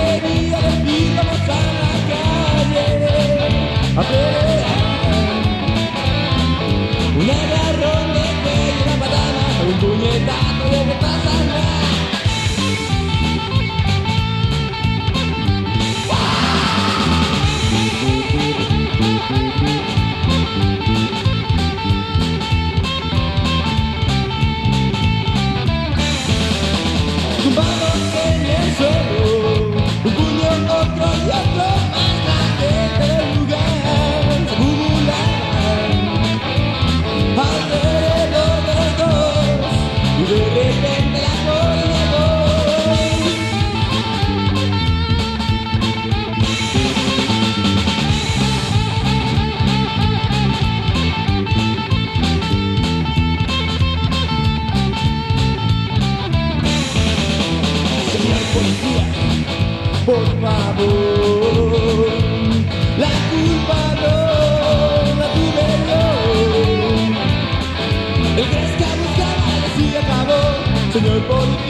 quería decir vamos a la calle a pelear. Un agarrón de cuello, una patada, un puñetazo de que pasa nada. Tumbados en el suelo, un puño, otro y otro más, la gente del lugar se acumula alrededor de los dos y de repente la cosa llegó. Señor policía, por favor, la culpa no la tuve yo. El que buscaba así acabó, señor policía.